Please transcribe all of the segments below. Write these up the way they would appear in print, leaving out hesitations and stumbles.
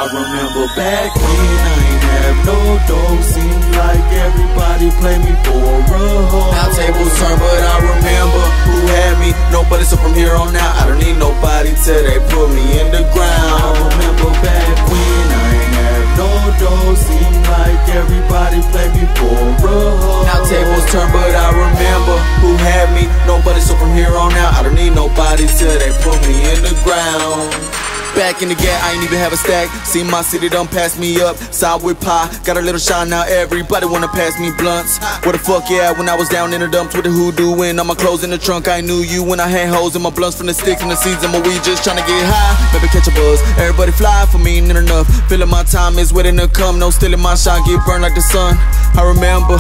remember back when I ain't have no dough. Seemed like everybody played me for a hoe. Now tables turn, but I remember who had me. Nobody, so from here on out, I don't need nobody till they put me in the ground. I remember back when I ain't have no dough. Seemed like everybody played me for a hoe. Now tables turn, but I remember who had me. Nobody, so from here on out, I don't need nobody till they put me in the ground. Back in the gap, I ain't even have a stack. See my city done pass me up. Side with pie, got a little shine now. Everybody wanna pass me blunts. What the fuck, yeah, when I was down in the dumps with the hoodoo and all my clothes in the trunk. I knew you when I had hoes in my blunts from the sticks and the seeds and my weed, just tryna get high. Maybe catch a buzz. Everybody fly for me, ain't enough. Feeling my time is waiting to come. No stealing my shine, get burned like the sun. I remember,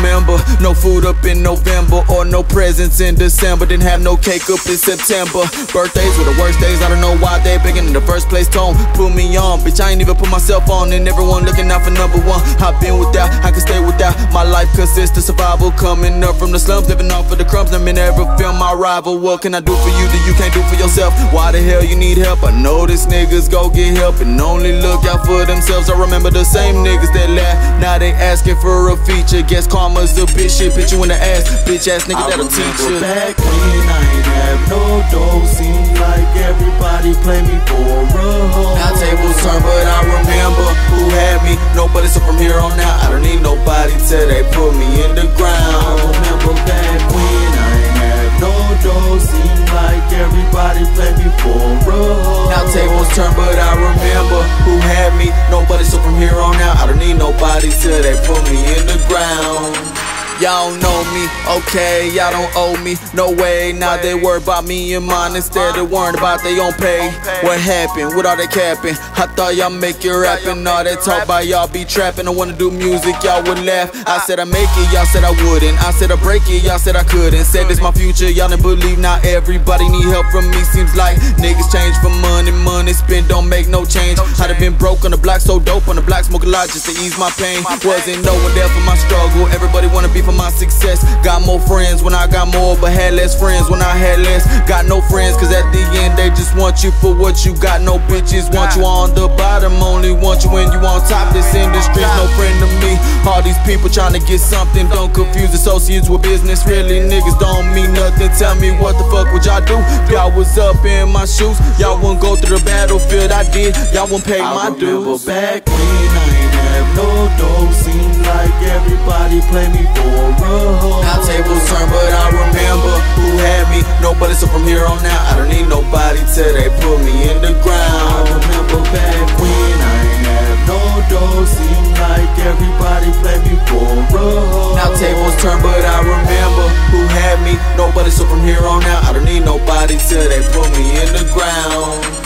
no food up in November or no presents in December. Didn't have no cake up in September. Birthdays were the worst days, I don't know why they begging in the first place. Tone put me on, bitch, I ain't even put myself on. And everyone looking out for number one. I've been without, I can stay without. My life consists of survival, coming up from the slums, living off of the crumbs. Let me never feel my rival. What can I do for you that you can't do for yourself? Why the hell you need help? I know this niggas go get help and only look out for themselves. I remember the same niggas that laugh, now they asking for a feature. Guess karma's a bitch, shit, bitch you in the ass. Bitch ass nigga that'll teach you. Back when I ain't have no dough, seemed like everybody played me for a hoe. Now tables turn, but I remember who had me. Nobody, so from here on out, I don't need nobody till they put me in the ground. I remember back when I ain't have no dough, seemed like everybody played me for a hoe. Now tables turn, but I remember who had me. Nobody, so from here on out, I don't need nobody till they put me in the ground. Y'all don't know me, okay, y'all don't owe me, no way. Now they worry about me and mine instead of worrying about their own pay. What happened with all that capping? I thought y'all make it rapping. All that talk about y'all be trapping. I wanna do music, y'all would laugh. I said I make it, y'all said I wouldn't. I said I break it, y'all said I couldn't. Said this my future, y'all didn't believe. Now everybody need help from me. Seems like niggas change for money, money spent don't make no change. I'd have been broke on the block, so dope on the block, smoke a lot just to ease my pain. Wasn't no one there for my struggle, everybody wanna be for my success. Got more friends when I got more, but had less friends when I had less. Got no friends, cause at the end they just want you for what you got. No bitches want you on the bottom, only want you when you on top. This industry's no friend to me. All these people trying to get something, don't confuse associates with business. Really niggas don't mean nothing. Tell me what the fuck would y'all do if y'all was up in my shoes? Y'all wouldn't go through the battlefield I did, y'all wouldn't pay my dues. Back when I ain't have no dough, seemed like everybody played me for a hoe. Now tables turn, but I remember who had me. Nobody, so from here on out, I don't need nobody till they put me in the ground. I remember back when I ain't have no dough, seemed like everybody played me for a hoe. Now tables turn, but I remember who had me. Nobody, so from here on out, I don't need nobody till they put me in the ground.